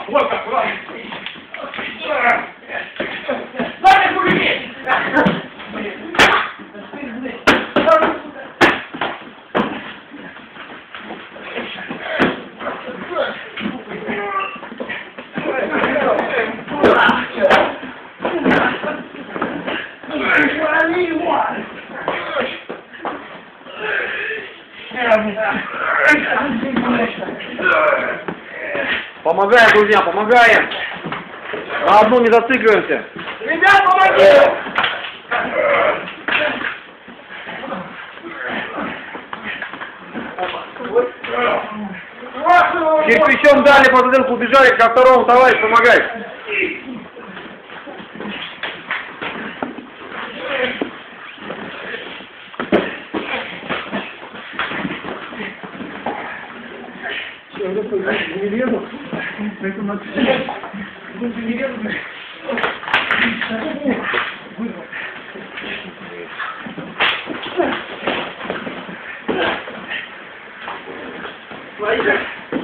Вот так, вот. Ладно, кулики! Помогаем, друзья, помогаем. На одну не зацикливаемся. Ребят, помогите! Кирпичом дали по бутылку, убежали, ко второму товарищу помогать. Не лезу, поэтому надо не лезу.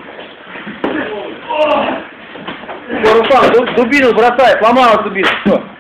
Все, Руслан, дубину бросай, сломалась дубина, все.